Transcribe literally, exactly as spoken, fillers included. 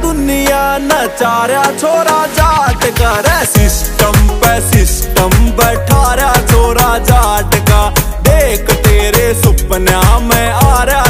दुनिया नचा रहा छोरा जाट का, रे सिस्टम पे सिस्टम बैठा रहा छोरा जाट का। देख तेरे सुपना में आ रहा